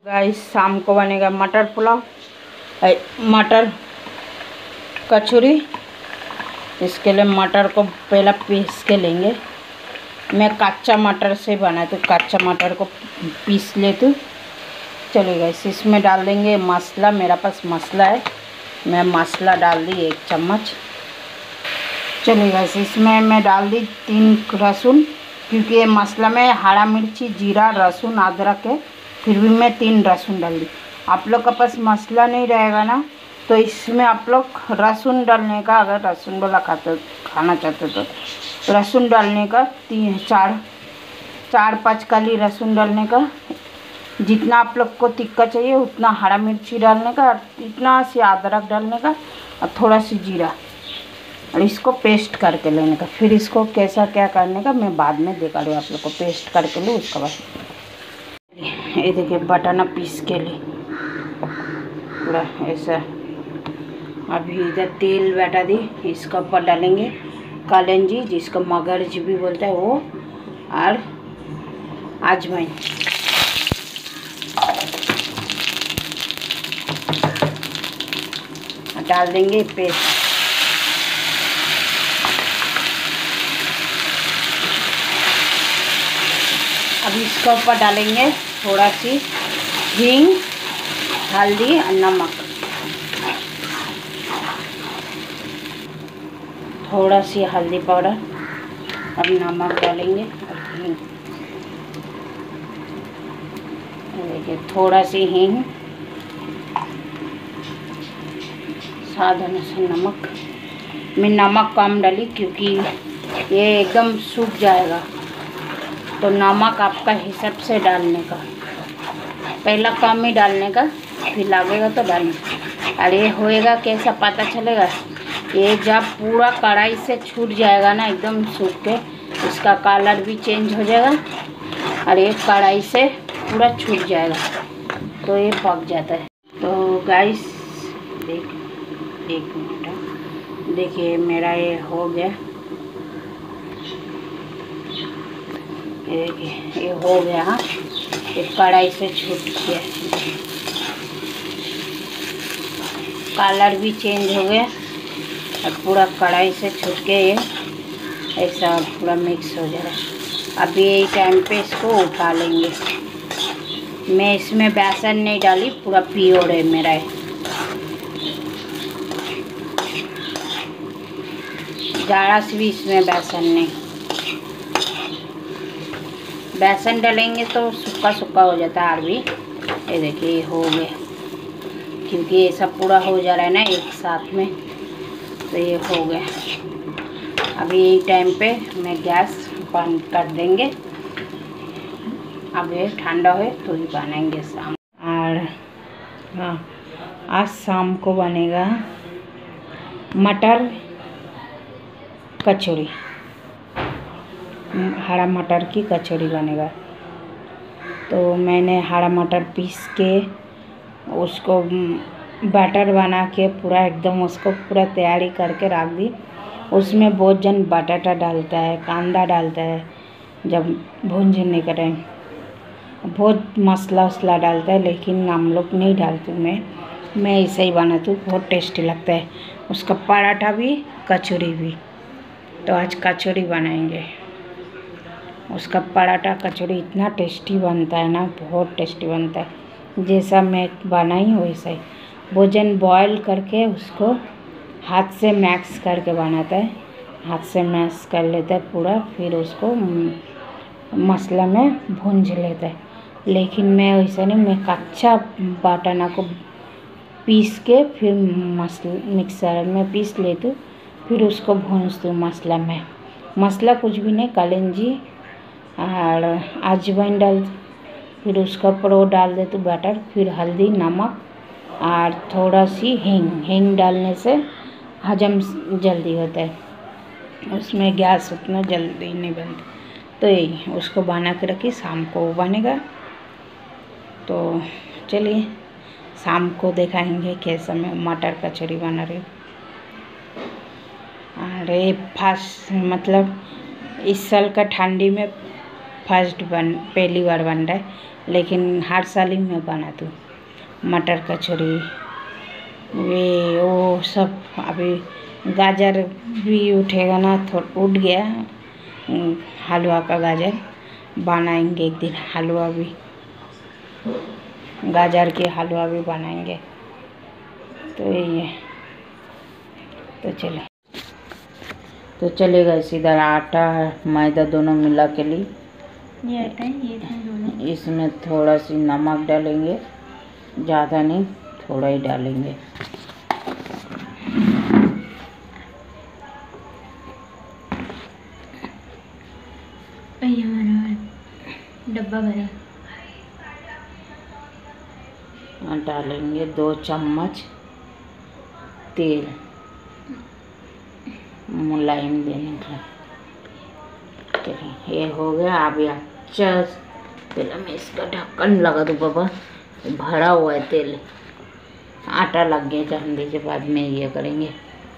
Guys शाम को बनेगा मटर पुलाव, मटर कचौरी। इसके लिए मटर को पहले पीस के लेंगे। मैं कच्चा मटर से बना तो कच्चा मटर को पीस लेती हूँ। चलिए गाइस इसमें डाल देंगे मसाला। मेरा पास मसाला है, मैं मसाला डाल दी 1 चम्मच। चलिए गाइस इसमें मैं डाल दी 3 लहसुन, क्योंकि ये मसाला में हरा मिर्ची, जीरा, लहसुन, अदरक है, फिर भी मैं 3 लहसुन डाल दी। आप लोग का पास मसाला नहीं रहेगा ना तो इसमें आप लोग लहसुन डालने का, अगर लहसुन वाला खाना चाहते तो लहसुन डालने का 4-5 कली लहसुन डालने का। जितना आप लोग को तिक्का चाहिए उतना हरा मिर्ची डालने का, इतना सी अदरक डालने का और थोड़ा सी जीरा, और इसको पेस्ट करके लेने का। फिर इसको कैसा क्या करने का मैं बाद में दिखा दूँ आप लोग को। पेस्ट करके लो उसके बाद ये देखिए बटाना पीस के लिए पूरा ऐसा। अभी इधर तेल बैठा दी, इसके ऊपर डालेंगे कलंजी, जिसको मगरज भी बोलता है वो, और अजवाइन। डाल देंगे पेस्ट। अब इसके ऊपर डालेंगे थोड़ा सी हींग, हल्दी और नमक। थोड़ा सी हल्दी पाउडर और नमक डालेंगे और हींग। देखिए थोड़ा सी हींग, साधारण से नमक। मैं नमक कम डाली क्योंकि ये एकदम सूख जाएगा, तो नमक आपका हिसाब से डालने का। पहला कम ही डालने का, फिर लगेगा तो डालना। और ये होएगा कैसा पता चलेगा, ये जब पूरा कढ़ाई से छूट जाएगा ना एकदम सूख के, इसका कलर भी चेंज हो जाएगा और ये कढ़ाई से पूरा छूट जाएगा, तो ये पक जाता है। तो गाइस एक मिनट, देखिए मेरा ये हो गया। ये हो गया, हाँ ये कढ़ाई से छूट गया, कलर भी चेंज हो गया और पूरा कढ़ाई से छूट के ये ऐसा पूरा मिक्स हो जाएगा। अभी यही टाइम पे इसको उठा लेंगे। मैं इसमें बेसन नहीं डाली, पूरा प्योर है मेरा है। ज़्यादा से भी इसमें बेसन नहीं, बेसन डालेंगे तो सूखा सूखा हो जाता है। और भी ये देखिए हो गया, क्योंकि ये सब पूरा हो जा रहा है ना एक साथ में, तो ये हो गया। अभी यही टाइम पे मैं गैस बंद कर देंगे। अब ये ठंडा हो तो ही बनाएंगे शाम। और हाँ, आज शाम को बनेगा मटर कचौरी, हरा मटर की कचौरी बनेगा। तो मैंने हरा मटर पीस के उसको बैटर बना के पूरा एकदम उसको पूरा तैयारी करके रख दी। उसमें बहुत जन बटाटा डालता है, कांदा डालता है, जब भूनने का टाइम बहुत मसाला वसला डालता है, लेकिन हम लोग नहीं डालती। मैं ऐसे ही बनाती हूँ, बहुत टेस्टी लगता है। उसका पराठा भी कचौरी भी। तो आज कचौरी बनाएंगे, उसका पराठा कचौरी इतना टेस्टी बनता है ना, बहुत टेस्टी बनता है। जैसा मैं बनाई वैसा ही। भोजन बॉयल करके उसको हाथ से मैक्स करके बनाता है, हाथ से मैश कर लेता है पूरा, फिर उसको मसाला में भूंज लेता है। लेकिन मैं वैसा नहीं, मैं कच्चा बटाना को पीस के फिर मिक्सर में पीस लेती हूँ, फिर उसको भूनती हूँ मसाला में। मसाला कुछ भी नहीं, कलंजी और अजवाइन डाल, फिर उसका ऊपर वो डाल देती हूँ बैटर, फिर हल्दी, नमक और थोड़ा सी हींग डालने से हजम जल्दी होता है, उसमें गैस उतना जल्दी नहीं बनती। तो यही उसको बना के रखी, शाम को बनेगा। तो चलिए शाम को दिखाएंगे कैसा मैं मटर कचौरी बना रही हूँ। अरे फर्स्ट मतलब इस साल का ठंडी में पहली बार बन रहा है। लेकिन हर साल ही मैं बनाती हूँ मटर कचौड़ी। वे वो सब अभी गाजर भी उठेगा ना, थोड़ा उठ गया हलवा का गाजर, बनाएंगे एक दिन हलवा भी, गाजर के हलवा भी बनाएंगे। तो ये तो चलेगा। इधर आटा मैदा दोनों मिला के लिए, ये आटा है, ये दोनों। इसमें थोड़ा सी नमक डालेंगे, ज़्यादा नहीं, थोड़ा ही डालेंगे। ये हमारा डब्बा भरा। डालेंगे 2 चम्मच तेल मुलायम देने का। चलिए ये हो गया। अभी अच्छा पहले मैं इसका ढक्कन लगा दूँ बाबा, भरा हुआ है तेल, आटा लग गया, जान दीजिए, बाद में ये करेंगे।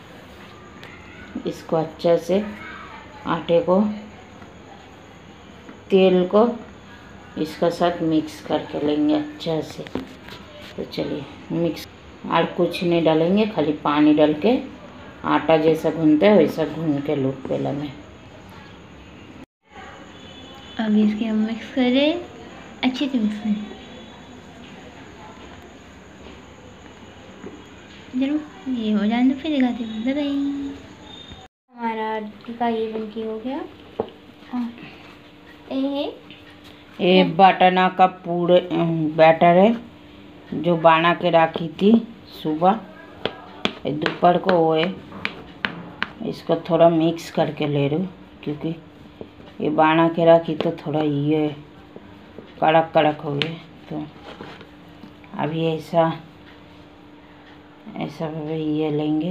इसको अच्छे से आटे को तेल को इसका साथ मिक्स करके लेंगे अच्छा से। तो चलिए मिक्स, और कुछ नहीं डालेंगे, खाली पानी डाल के आटा जैसा गूंथते हैं वैसा गूंथ के लो पहले में। अब इसके हम मिक्स करें, अच्छे से मिक्स करें जरूर। ये हो जाए तो फिर दिखाते हैं। Bye bye. हमारा टीका ये बन के हो गया। हाँ, ये बटना का पूरे बैटर है जो बना के रखी थी सुबह, दोपहर को वो है। इसको थोड़ा मिक्स करके ले रही हूँ क्योंकि ये बना के रखी तो थोड़ा ये कड़क कड़क हो गया। तो अभी ऐसा ये लेंगे,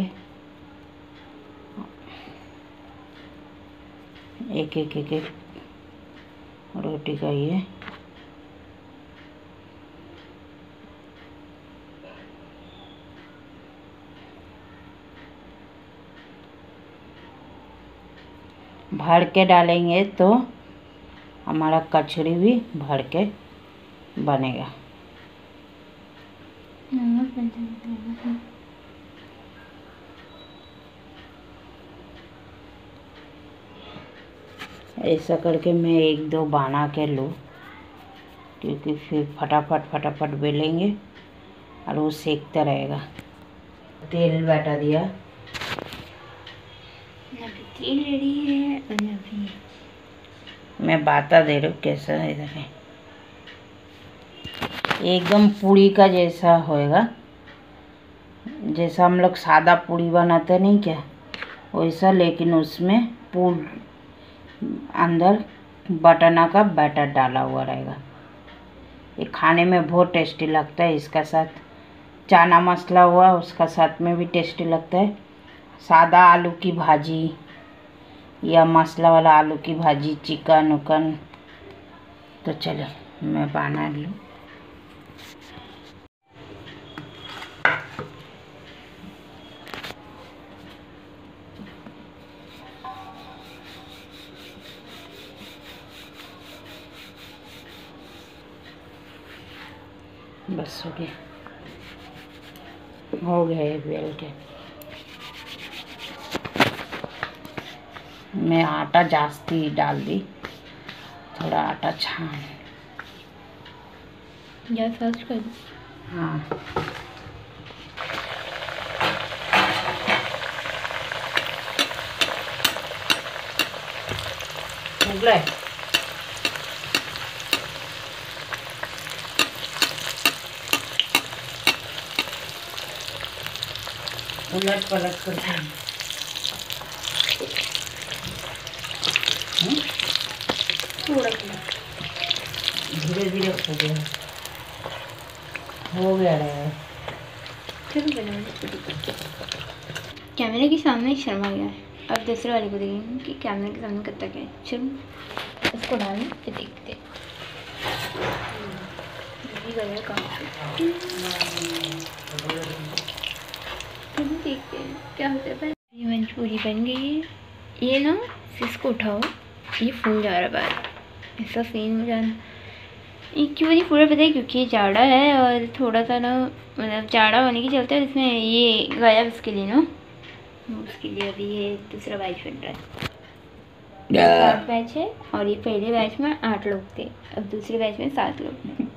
एक रोटी का ये भर के डालेंगे तो हमारा कचौड़ी भी भर के बनेगा। ऐसा करके मैं 1-2 बना के लूँ क्योंकि फिर फटाफट बेलेंगे और वो सेकता रहेगा। तेल बैठा दिया, तेल रेडी है। और अभी मैं बता दे रही हूँ कैसा है। इधर एकदम पूड़ी का जैसा होएगा, जैसा हम लोग सादा पूड़ी बनाते नहीं क्या वैसा, लेकिन उसमें अंदर बटना का बैटर डाला हुआ रहेगा। ये खाने में बहुत टेस्टी लगता है। इसका साथ चना मसाला हुआ उसका साथ में भी टेस्टी लगता है। सादा आलू की भाजी या मसाला वाला आलू की भाजी, चिकन उकन। तो चलो मैं बना लूँ। बस हो गया ये बेल के। मैं आटा जास्ती डाल दी, थोड़ा आटा छान गैस सर्च कर दो। हाँ निकले। उलट पलट कर थोड़ा धीरे धीरे हो गया रहेगा। चलो कैमरे के सामने ही शर्मा गया है। अब दूसरे वाले को देखेंगे कि कैमरे के सामने कब तक है। चलो इसको डालें तो देखते हैं। देखते हैं क्या होता है। ये मंचूरी बन गई है। ये ना इसको उठाओ, ये फूल जा रहा है बाहर, ऐसा सीन हो जाना। क्यों नहीं पूरा पता है, क्योंकि जाड़ा है और थोड़ा सा ना मतलब जाड़ा होने के चलते इसमें ये गया उसके लिए ना, उसके लिए अभी ये दूसरा बैच बन रहा है। 7 बैच है और ये पहले बैच में 8 लोग थे, अब दूसरे बैच में 7 लोग हैं।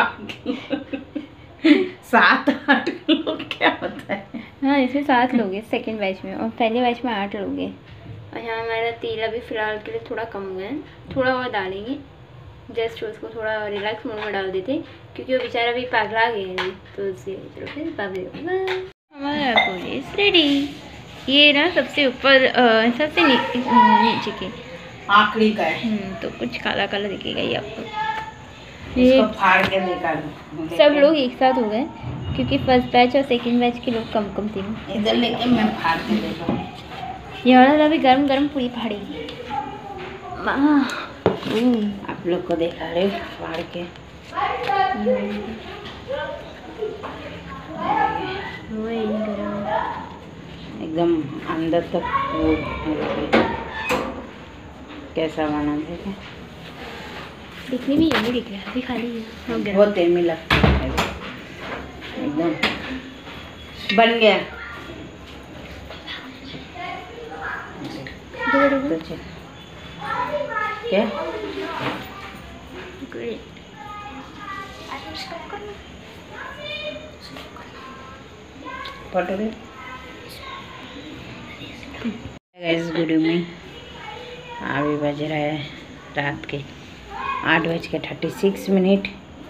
7-8 लोग क्या होता है? हाँ इसमें 7 लोग हैं सेकेंड बैच में, और पहले बैच में 8 लोग हैं। और यहाँ हमारा तेल अभी फ़िलहाल के लिए थोड़ा कम हुआ है, थोड़ा और डालेंगे, जस्ट उसको थोड़ा रिलैक्स मोड में डाल देते क्योंकि वो बेचारा भी पगला गया है, तो उससे चलो फिर हमारा पुलिस रेडी। ये ना सबसे ऊपर सबसे नीचे के आखिरी का है। तो कुछ काला काला दिखेगा ये आपको। इसको फाड़ के निकाल। सब लोग एक साथ हो गए क्योंकि फर्स्ट बैच और सेकंड बैच के लोग कम थे। इधर लेके मैं फाड़ के देखा। ये वाला अभी गरम गरम पूरी फाड़ेगी। आप लोग को देखा रहे फाड़ के। एकदम अंदर तक कैसा बना देखे, दिखने में ये नहीं दिख रहा अभी, खाली बहुत एमी लगता है एकदम। बन गया तो क्या पटोरे गुड इवनिंग। अभी बज रहा है रात के 8:36।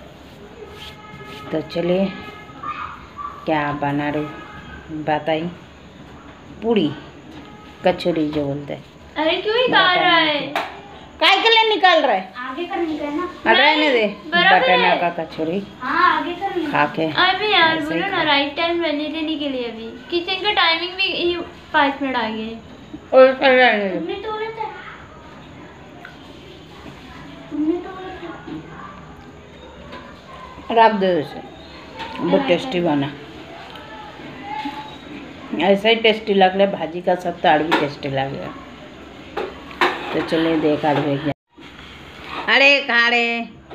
तो चलिए क्या बना रही बताई। पूरी कचौरी जो बोलते हैं। अरे क्यों निकाल रहा है? काय के लिए निकाल रहा है? आगे कर निकालना। रहने दे। बटना का कचौरी आगे कर खा के। अभी यार बोलो ना राइट टाइम रहने देने के लिए। अभी किचन का टाइमिंग भी 5 मिनट आगे है। और रहने दे। रख दो उसे, बहुत टेस्टी बना। ऐसा ही टेस्टी लग रहा है भाजी का सब, ताड़ भी टेस्टी लग रहा है। तो चलिए देखा भैया। अरे कहाँ रे?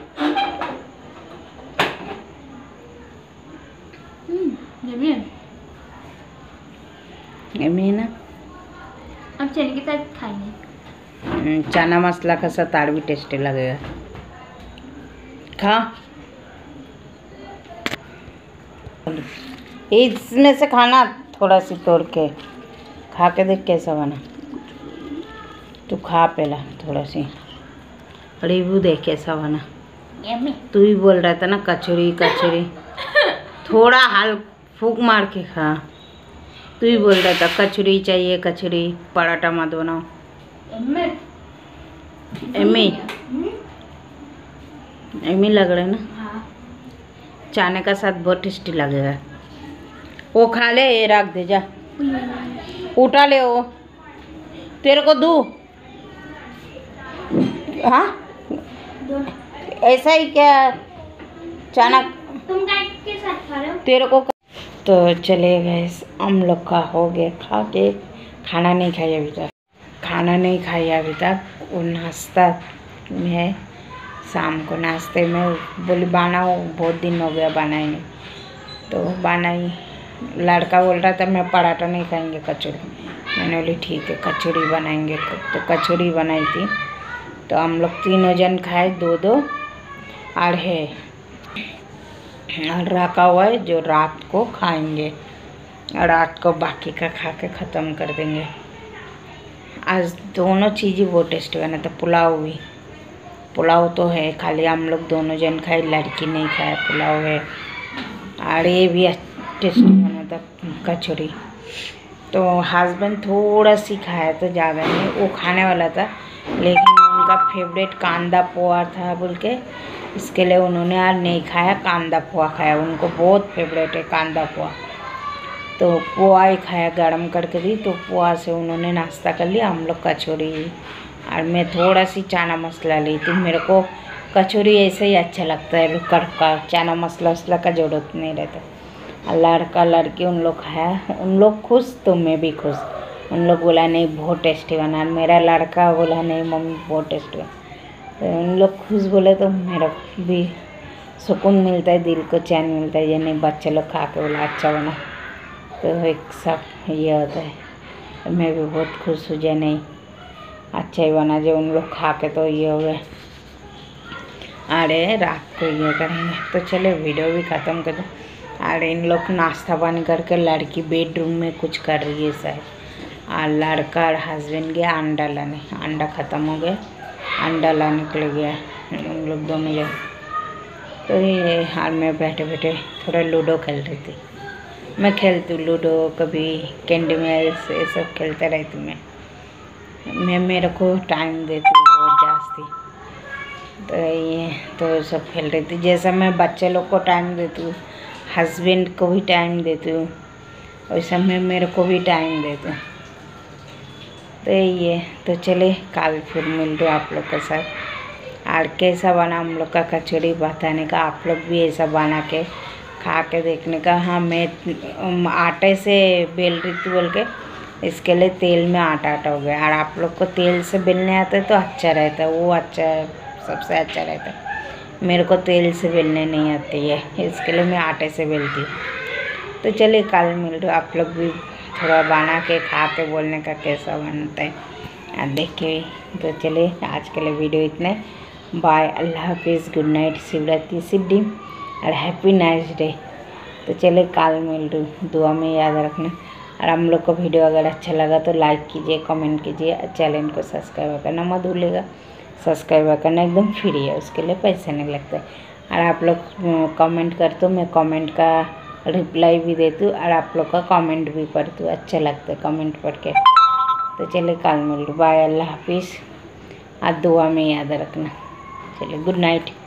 यम्मी ना। अब चने के साथ खाएंगे। चना मसाला का साथ ताड़ भी टेस्टी लगेगा। खा, इसमें से खाना थोड़ा सी तोड़ के खा के देख कैसा बना। तू खा पहला थोड़ा सी, रिव्यू देख कैसा बना। तू ही बोल रहा था ना कचौरी कचौरी, थोड़ा हाल फूक मार के खा। तू ही बोल रहा था कचौरी चाहिए कचौरी, पराठा मत बनाओ। एम्मी एम्मी लग रहा है ना। हाँ। चाने का साथ बहुत टेस्टी लगेगा। वो खा ले, ये रख दे जा, उठा ले वो, तेरे को दूँ? हाँ ऐसा ही क्या चाना तुम के साथ खा रहे हो? तेरे को। तो चले गए हम लोग का हो गया खा के। खाना नहीं खाया अभी तक, खाना नहीं खाया अभी तक। वो नाश्ता में शाम को नाश्ते में बोली बनाओ, बहुत दिन हो गया बनाई नहीं, तो बनाई। लड़का बोल रहा था मैं पराठा नहीं खाएंगे कचौरी। मैंने बोली ठीक है कचौरी बनाएंगे। तो कचौरी बनाई थी, तो हम लोग तीनों जन खाए, 2-2 और है और रखा हुआ है जो रात को खाएंगे, और रात को बाकी का खा के ख़त्म कर देंगे। आज दोनों चीज़ें बहुत टेस्टी बना था। पुलाव भी, पुलाव तो है, खाली हम लोग दोनों जन खाए, लड़की नहीं खाया। पुलाव है और ये भी टेस्टी बना था कचौरी। तो हस्बैंड थोड़ा सी खाया था, ज़्यादा नहीं। वो खाने वाला था लेकिन उनका फेवरेट कांदा पोहा था बोल के, इसके लिए उन्होंने आज नहीं खाया, कांदा पोहा खाया। उनको बहुत फेवरेट है कांदा पोहा, तो पोहा ही खाया, गरम करके दी। तो पोहा से उन्होंने नाश्ता कर लिया, हम लोग कचौरी। और मैं थोड़ा सी चना मसाला ली थी। मेरे को कचौरी ऐसे ही अच्छा लगता है, का चना मसाला वसला का ज़रूरत नहीं रहता। और लड़का लड़की उन लोग खाया, उन लोग खुश तो मैं भी खुश। उन लोग बोला नहीं बहुत टेस्टी बना, मेरा लड़का बोला नहीं मम्मी बहुत टेस्टी बना। तो उन लोग खुश बोले तो मेरा भी सुकून मिलता है, दिल को चैन मिलता है। ये नहीं बच्चे लोग खा के बोला अच्छा बना, तो एक सब ये होता है। मैं भी बहुत खुश हूँ जे नहीं अच्छा ही बना, जो उन लोग खा के तो ये हो गए। अरे रात को ये करेंगे। तो चले वीडियो भी ख़त्म कर दो। अरे इन लोग नाश्ता पानी करके लड़की बेडरूम में कुछ कर रही है शायद, और लड़का और हस्बैंड गया अंडा लाने। अंडा ख़त्म हो गया, अंडा लाने के लिए गया उन लोग दोनों जन। तो ये हाल में बैठे बैठे थोड़ा लूडो खेल रही थी। मैं खेलती हूँ लूडो, कभी कैंडी मेल्स, ये सब खेलते रहती हूँ मैं मेरे को टाइम देती हूँ बहुत जास्ती। तो ये तो सब खेल रही थी। जैसा मैं बच्चे लोग को टाइम देती हूँ, हस्बैंड को भी टाइम देती हूँ, वैसा मैं मेरे को भी टाइम देती हूँ। तो ये तो चले कल फिर मिल रहे आप लोग के साथ। और कैसा बना हम लोग का कचौड़ी बताने का, आप लोग भी ऐसा बना के खा के देखने का। हाँ मैं आटे से बेल रही थी बोल के इसके लिए तेल में आटा हो गया। और आप लोग को तेल से बेलने आता है तो अच्छा रहता है, वो अच्छा सबसे अच्छा रहता है। मेरे को तेल से बेलने नहीं आती है, इसके लिए मैं आटे से बेलती हूँ। तो चलिए कल मिल रहे, आप लोग भी थोड़ा बना के खा के बोलने का कैसा बनता है देखिए। तो चलिए आज के लिए वीडियो इतने, बाय, अल्लाह हाफिज़, गुड नाइट, शिवरात्रि सिद्धि और हैप्पी नाइस डे। तो चलिए कल मिल रही, दुआ में याद रखना। और हम लोग को वीडियो अगर अच्छा लगा तो लाइक कीजिए, कमेंट कीजिए, चैनल को सब्सक्राइब करना मत भूलिएगा। सब्सक्राइब करना एकदम फ्री है, उसके लिए पैसे नहीं लगते। और आप लोग कमेंट करते हो, मैं कमेंट का रिप्लाई भी देती हूँ और आप लोग का कमेंट भी पढ़ती हूँ, अच्छा लगता है कमेंट पढ़ के। तो चलिए कल मिल रही, बाय, अल्लाह हाफिज़, और दुआ में याद रखना। चलिए गुड नाइट।